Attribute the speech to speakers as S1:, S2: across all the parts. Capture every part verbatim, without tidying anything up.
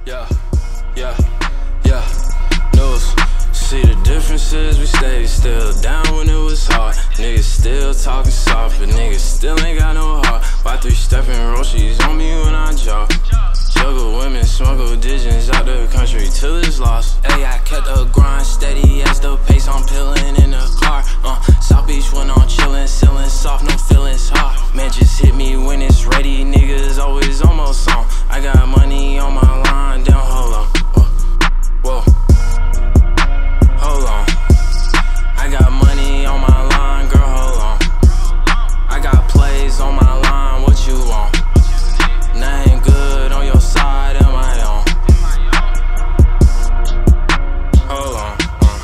S1: Yeah, yeah, yeah. News. See the differences, we stayed still down when it was hard. Niggas still talking soft, but niggas still ain't got no heart. Why three stepping Roshis on me when I jog? Juggle women, smuggle digits out the country till it's lost. Hey, I kept the grind steady as the pace I'm peeling in the car. Uh, South Beach when I'm chillin', ceiling soft, no feelings hard. Man, just hit me when it's ready, niggas always almost on. I got money on my line, down, hold on. Whoa, whoa. Hold on. I got money on my line, girl, hold on. I got plays on my line, what you want? Nothing good on your side, am I on? Hold on, uh.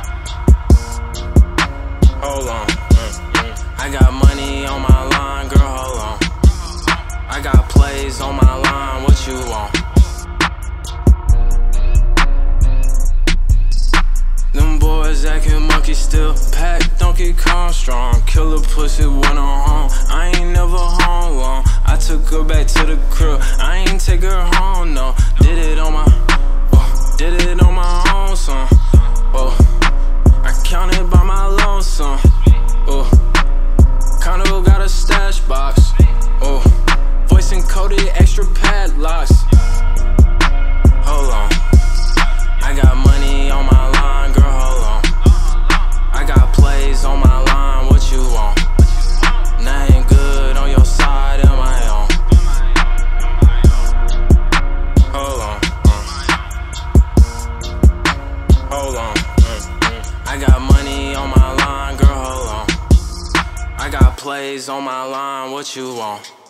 S1: Hold on, mm, mm. I got money on my line, girl, hold on. I got plays on my line, what you want? Them boys acting monkey still packed, don't get calm strong. Killer pussy when I'm home, I ain't never home long. I took her back to the crib, I ain't take her home, no. Did it on my, oh, did it on my own, son. Oh, I counted by my lonesome. Oh, Condo got a stash box. Oh, voice encoded, extra padlocks. Hold on, I got money on my line, girl, hold on. I got plays on my line, what you want? Nothing good on your side, am I on? Hold on, uh. Hold on, mm, mm. I got money on my line, girl, hold on. I got plays on my line, what you want?